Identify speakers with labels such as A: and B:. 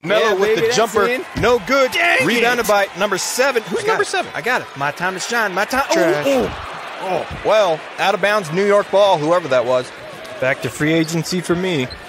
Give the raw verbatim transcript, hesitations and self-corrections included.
A: Melo
B: Yeah,
A: with
B: baby,
A: the jumper.
B: in.
A: No good.
B: Dang
A: Rebounded
B: it.
A: by number seven. Who's
B: got
A: number
B: it.
A: seven? I got it. My time to shine. My time.
B: Trash.
A: Oh, oh, oh. Well, out of bounds New York ball, whoever that was. Back to free agency for me.